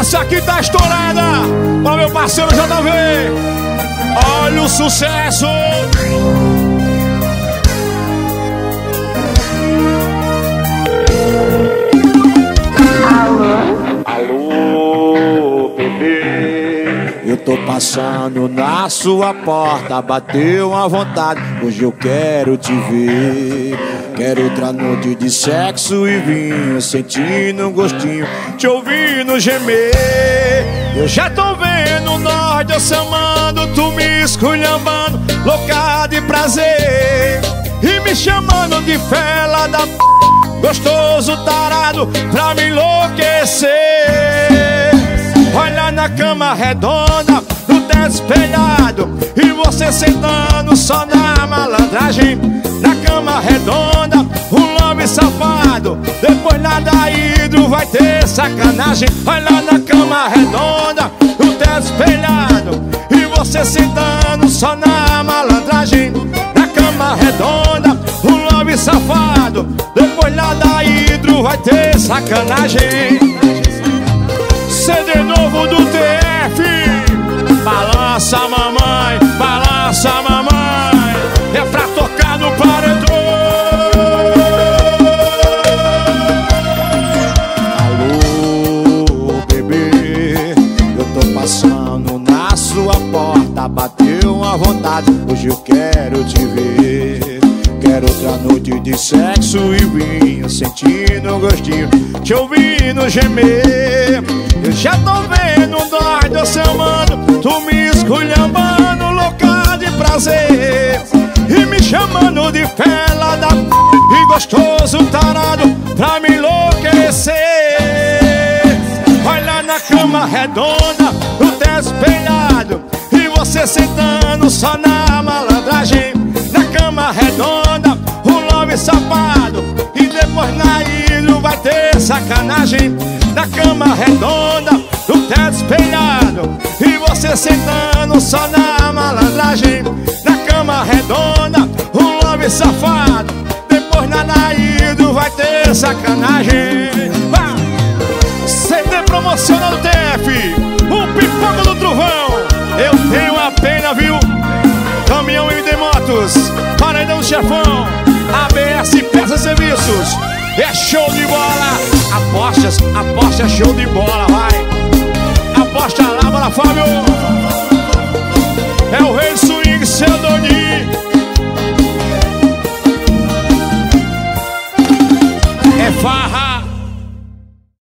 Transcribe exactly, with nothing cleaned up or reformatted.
Essa aqui tá estourada para meu parceiro J V. Olha o sucesso. Alô, bebê. Eu tô passando na sua porta, bateu uma vontade, hoje eu quero te ver. Quero outra noite de sexo e vinho, sentindo um gostinho, te ouvindo gemer. Eu já tô vendo nós dois amando, tu me esculhambando, louca de prazer, e me chamando de fela da p... gostoso tarado pra me enlouquecer. Olha na cama redonda, no teto espelhado, e você sentando só na malandragem. Na cama redonda, um love safado, depois nada hidro vai ter sacanagem. Olha na cama redonda, no teto espelhado, e você sentando só na malandragem. Na cama redonda, um love safado, depois nada hidro vai ter sacanagem. C D novo do T F, balança mamãe, balança mamãe, é pra tocar no paredão. Alô, bebê, eu tô passando na sua porta, bateu uma vontade, hoje eu quero te ver. Quero outra noite de sexo e vinho, sentindo um gostinho, te ouvindo gemer. Eu já tô vendo nós dois amando, tu me esculhambando, louca de prazer, e me chamando de fela da p... e gostoso tarado pra me enlouquecer. Olha na cama redonda, no teto espelhado, e você sentando só na malandragem. Na cama redonda, um love safado, e depois na ilha vai ter sacanagem. Na cama redonda, no teto espelhado, e você sentando só na malandragem. Na cama redonda, um love safado, depois na naído vai ter sacanagem. Vai! C D promocional do T F, o pipoca do trovão. Eu tenho a pena, viu? Caminhão M D Motos, Paredão Chefão, A B S Peças e Serviços. É show de bola. Apostas, aposta é show de bola, vai. Aposta lá, bora, Fábio. É o rei swing, seu Doni. É farra.